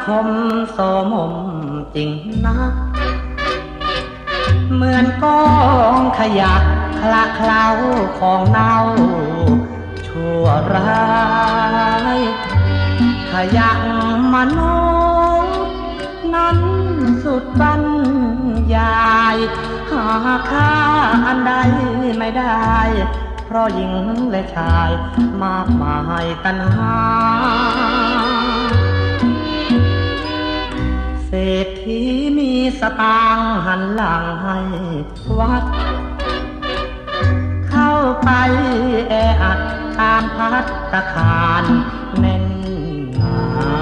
คมโสมมจริงนะเหมือนกองขยะคละเคล้าของเน่าชั่วร้ายขยะมโนนั้นสุดบรรยายหาค่าอันใดไม่ได้เพราะหญิงและชายมากมายตัณหาเศรษฐีมีสตางค์หันหลังให้วัดเข้าไปแออัดตามภัตตาคารแน่นหนา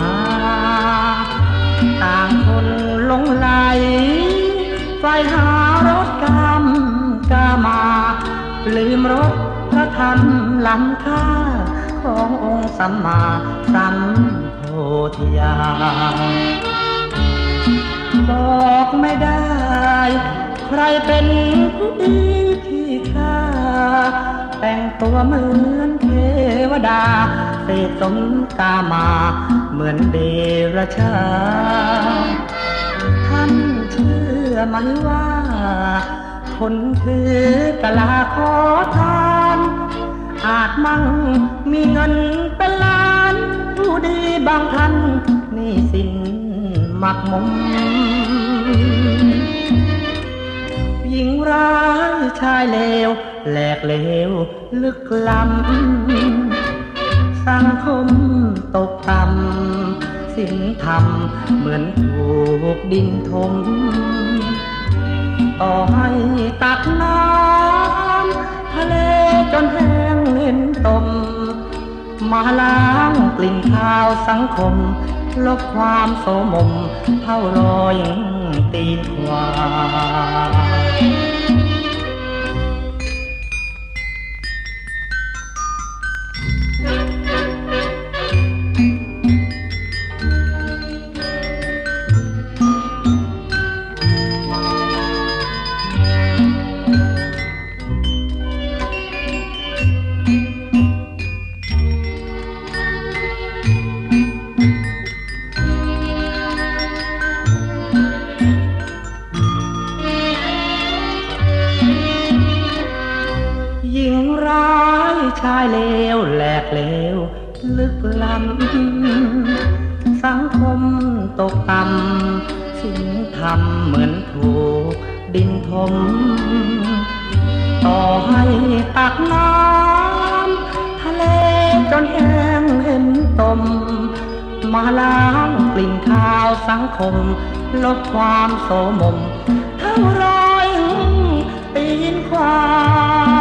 ต่างคนหลงไหลไฟหารถกำกามาลืมรถพระธรรมล้ำค่าขององค์สัมมาสัมโพธิญาณบอกไม่ได้ใครเป็นผู้ดีที่ข้าแต่งตัวเหมือนเทวดาเสพสมกามาเหมือนเดรัจฉานท่านเชื่อไหมว่าคนถือกะลาขอทานอาจมั่งมีเงินเป็นล้านผู้ดีบางท่านนี่สินหมักหมมหญิงร้ายชายเลวแหลกเลวลึกล้ำสังคมตกต่ำศีลธรรมเหมือนถูกดินถมต่อให้ตักน้ำทะเลจนแห้งเห็นตมมาล้างกลิ่นคาวสังคมลบความโสมมเท่ารอยตีนควายชายเลวแหลกเลวลึกล้ำสังคมตกต่ำศีลธรรมเหมือนถูกดินถมต่อให้ตักน้ำทะเลจนแห้งเห็นตมมาล้างกลิ่นคาวสังคมลบความโสมมเท่ารอยตีนควาย